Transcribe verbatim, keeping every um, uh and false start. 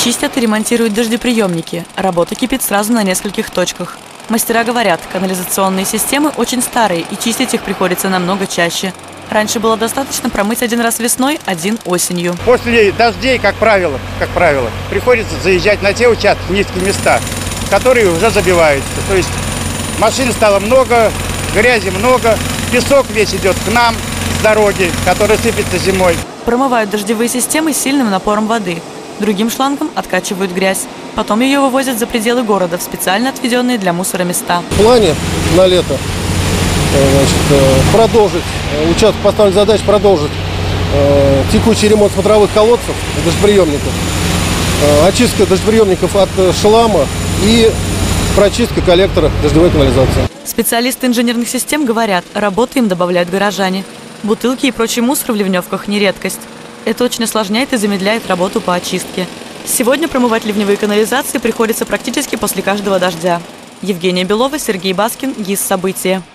Чистят и ремонтируют дождеприемники. Работа кипит сразу на нескольких точках. Мастера говорят, канализационные системы очень старые, и чистить их приходится намного чаще. Раньше было достаточно промыть один раз весной, один осенью. После дождей, как правило, как правило, приходится заезжать на те участки, низкие места, которые уже забиваются. То есть машин стало много, грязи много, песок весь идет к нам с дороги, который сыпется зимой. Промывают дождевые системы сильным напором воды. Другим шлангом откачивают грязь. Потом ее вывозят за пределы города в специально отведенные для мусора места. В плане на лето значит, продолжить, участок поставлен задачу продолжить э, текущий ремонт смотровых колодцев и дождеприемников, э, очистка дождеприемников от шлама и прочистка коллектора дождевой канализации. Специалисты инженерных систем говорят, работы им добавляют горожане. Бутылки и прочий мусор в ливневках не редкость. Это очень осложняет и замедляет работу по очистке. Сегодня промывать ливневые канализации приходится практически после каждого дождя. Евгения Белова, Сергей Баскин, ГИС «События».